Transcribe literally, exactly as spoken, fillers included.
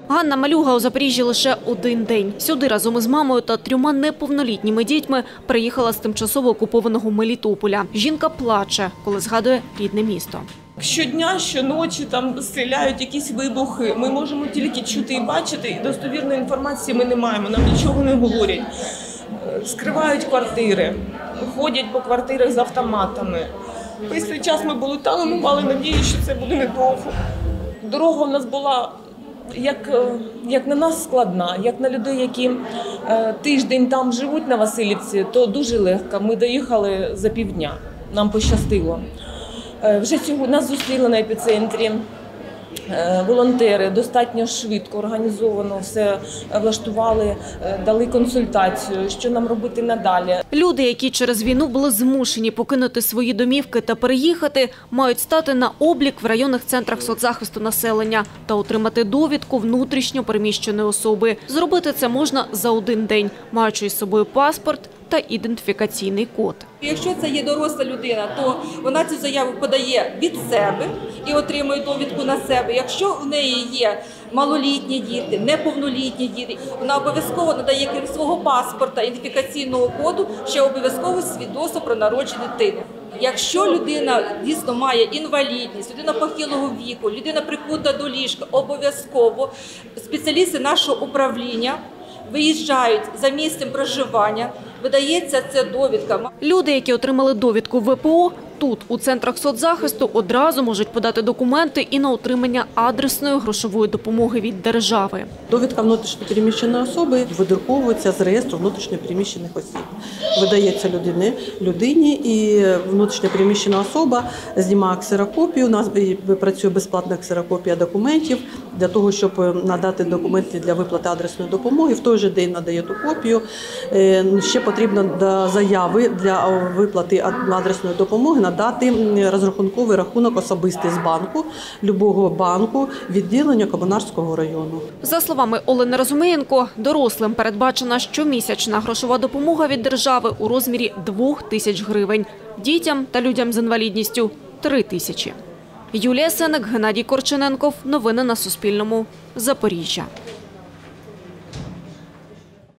Ганна Малюга у Запоріжжі лише один день. Сюди разом із мамою та трьома неповнолітніми дітьми приїхала з тимчасово окупованого Мелітополя. Жінка плаче, коли згадує рідне місто. Щодня, щоночі там стріляють якісь вибухи. Ми можемо тільки чути і бачити, і достовірної інформації ми не маємо, нам нічого не говорять. Скривають квартири, ходять по квартирах з автоматами. Весь цей час ми були там, ми мали надію, що це буде недовго. Дорога в нас була як, як на нас складна, як на людей, які е, тиждень там живуть на Василівці, то дуже легко. Ми доїхали за півдня, нам пощастило. Е, вже сьогодні нас зустріли на епіцентрі е, волонтери, достатньо швидко, організовано все влаштували, е, дали консультацію, що нам робити надалі. Люди, які через війну були змушені покинути свої домівки та переїхати, мають стати на облік в районних центрах соцзахисту населення та отримати довідку внутрішньо переміщеної особи. Зробити це можна за один день, маючи із собою паспорт та ідентифікаційний код. Якщо це є доросла людина, то вона цю заяву подає від себе і отримує довідку на себе. Якщо в неї є малолітні діти, неповнолітні діти, вона обов'язково надає крім свого паспорта, ідентифікаційного коду, ще обов'язково свідоцтво про народження дитини. Якщо людина дійсно має інвалідність, людина похилого віку, людина прикута до ліжка, обов'язково спеціалісти нашого управління виїжджають за місцем проживання, видається ця довідка. Люди, які отримали довідку В П О, тут, у центрах соцзахисту, одразу можуть подати документи і на отримання адресної грошової допомоги від держави. Довідка внутрішньопереміщеної особи видруковується з реєстру внутрішньопереміщених осіб. Видається людині, людині і внутрішньопереміщена особа знімає ксерокопію. У нас працює безплатна ксерокопія документів для того, щоб надати документи для виплати адресної допомоги. В той же день надає ту копію. Ще потрібно до заяви для виплати адресної допомоги надати розрахунковий рахунок особистий з банку, любого банку, відділення Комунарського району. За словами Олени Розумієнко, дорослим передбачена щомісячна грошова допомога від держави у розмірі двох тисяч гривень, дітям та людям з інвалідністю – три тисячі. Юлія Сеник, Геннадій Корчененков. Новини на Суспільному. Запоріжжя.